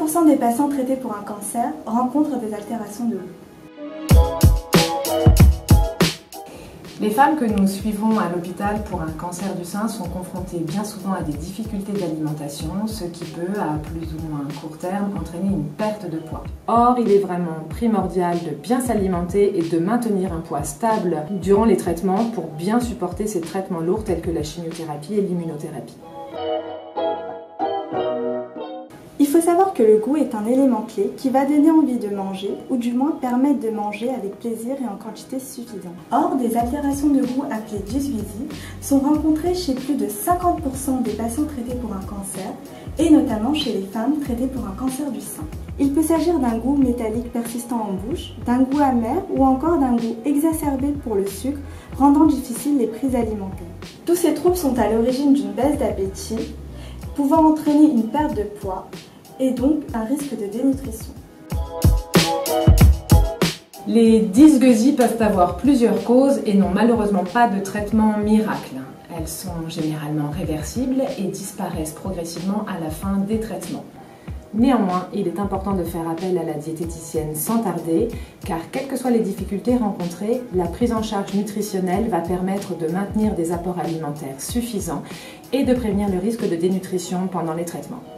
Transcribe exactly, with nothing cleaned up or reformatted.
pour cent des patients traités pour un cancer rencontrent des altérations de goût. Les femmes que nous suivons à l'hôpital pour un cancer du sein sont confrontées bien souvent à des difficultés d'alimentation, ce qui peut, à plus ou moins court terme, entraîner une perte de poids. Or, il est vraiment primordial de bien s'alimenter et de maintenir un poids stable durant les traitements pour bien supporter ces traitements lourds tels que la chimiothérapie et l'immunothérapie. Il faut savoir que le goût est un élément clé qui va donner envie de manger, ou du moins permettre de manger avec plaisir et en quantité suffisante. Or, des altérations de goût appelées dysgeusie sont rencontrées chez plus de cinquante pour cent des patients traités pour un cancer, et notamment chez les femmes traitées pour un cancer du sein. Il peut s'agir d'un goût métallique persistant en bouche, d'un goût amer ou encore d'un goût exacerbé pour le sucre, rendant difficiles les prises alimentaires. Tous ces troubles sont à l'origine d'une baisse d'appétit, pouvant entraîner une perte de poids et donc un risque de dénutrition. Les dysgeusies peuvent avoir plusieurs causes et n'ont malheureusement pas de traitement miracle. Elles sont généralement réversibles et disparaissent progressivement à la fin des traitements. Néanmoins, il est important de faire appel à la diététicienne sans tarder, car quelles que soient les difficultés rencontrées, la prise en charge nutritionnelle va permettre de maintenir des apports alimentaires suffisants et de prévenir le risque de dénutrition pendant les traitements.